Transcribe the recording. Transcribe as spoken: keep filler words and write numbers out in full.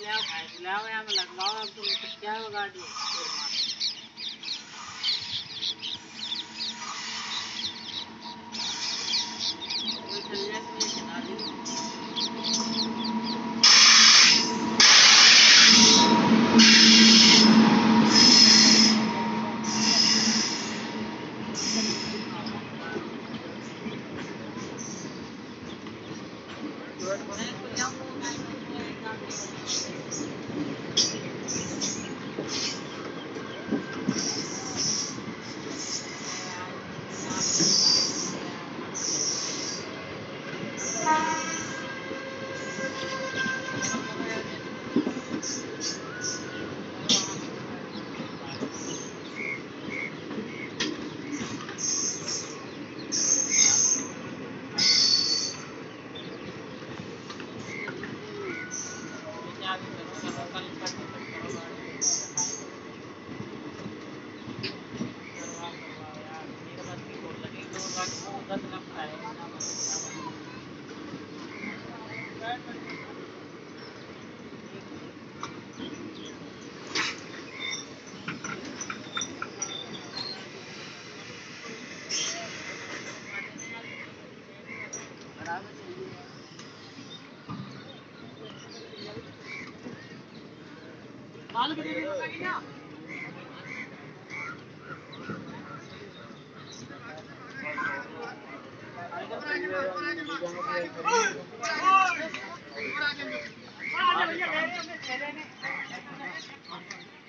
खिलाओ खाए खिलाओ या में लगवाओ अब तुम क्या है वो गाड़ी कोई चल जाए तो ये चला दी बाल के